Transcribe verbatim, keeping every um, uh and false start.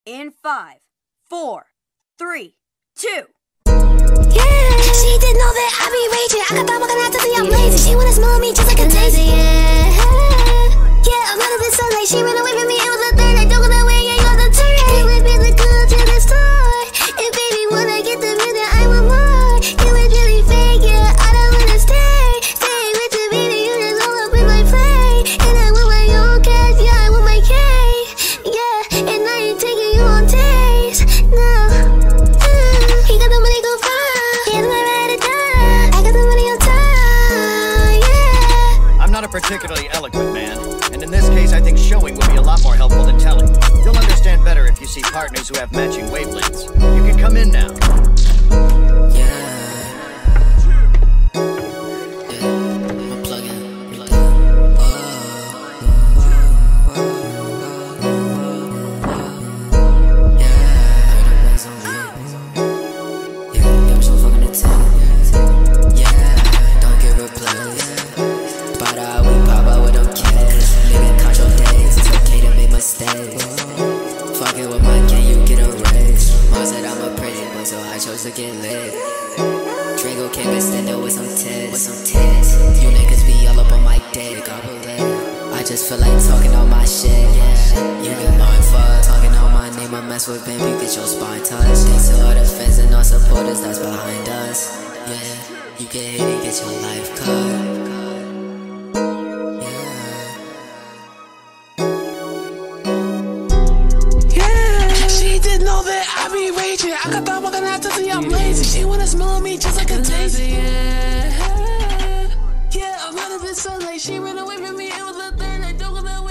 In five, four, three, two. Yeah, she didn't know that I be raging. I got that walking out to see I'm lazy. She wanna smell me just like a daisy. Yeah, yeah, I'm out of this sunlight. She ran away from me. It was a third. I don't go that way. Yeah, you're the turn. It would be the good to the store. And baby, when I get the minute, I want more. You was really fake, yeah. I don't wanna stay. Stay with you, baby. You just all up in my face. And I want my own cash. Yeah, I want my cake. Yeah, and I ain't taking you on dates. No. He got the money, go far. I'm not a particularly eloquent man, and in this case I think showing would be a lot more helpful than telling. You'll understand better if you see partners who have matching wavelengths. You can come in now. Fuck it with my can you get a raise? Mom said I'm a pretty one, so I chose to get lit. Drago came and stand up with some tits, with some tits. You niggas be all up on my dick, I believe. I just feel like talking all my shit, yeah. You get mine fuck, talking all my name, I mess with baby, get your spine touched. Thanks to all the fans and all supporters that's behind us. Yeah, you get hated, get your life cut. Know that I be raging. I got that walking out to see I'm lazy. She wanna smell me just like a daisy. Yeah, yeah, I'm out of this sunlight. She ran away from me. It was a third. I don't go that way.